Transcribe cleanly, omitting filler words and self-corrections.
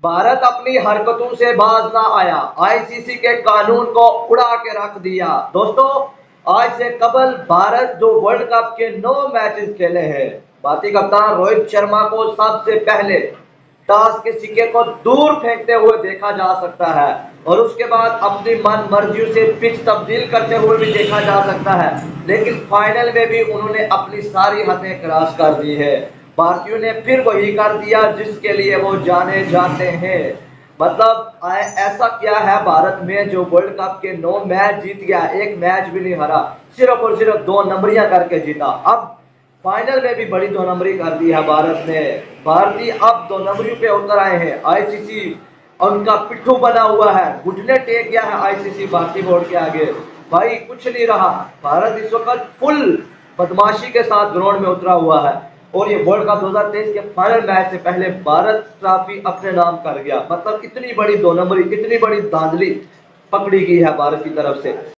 भारत अपनी हरकतों से बाज ना आया, आईसीसी के कानून को उड़ा के रख दिया। दोस्तों, आज से कबल भारत जो वर्ल्ड कप के 9 मैचेस खेले हैं, भारतीय कप्तान रोहित शर्मा को सबसे पहले टॉस के सिक्के को दूर फेंकते हुए देखा जा सकता है और उसके बाद अपनी मन मर्जी से पिच तब्दील करते हुए भी देखा जा सकता है। लेकिन फाइनल में भी उन्होंने अपनी सारी हदें क्रॉस कर दी है। भारतीयों ने फिर वही कर दिया जिसके लिए वो जाने जाते हैं। मतलब ऐसा क्या है भारत में जो वर्ल्ड कप के 9 मैच जीत गया, एक मैच भी नहीं हारा, सिर्फ और सिर्फ 2 नंबरियां करके जीता। अब फाइनल में भी बड़ी 2 नंबरी कर दी है भारत ने। भारतीय अब 2 नंबरियों पे उतर आए हैं। आईसीसी उनका पिट्ठू बना हुआ है, घुटने टेक गया है आईसीसी भारतीय बोर्ड के आगे। भाई कुछ नहीं रहा, भारत इस वक्त फुल बदमाशी के साथ ग्राउंड में उतरा हुआ है और ये वर्ल्ड कप 2023 के फाइनल मैच से पहले भारत ट्रॉफी अपने नाम कर गया। मतलब इतनी बड़ी 2 नंबरी, इतनी बड़ी धांधली पकड़ी गई है भारत की तरफ से।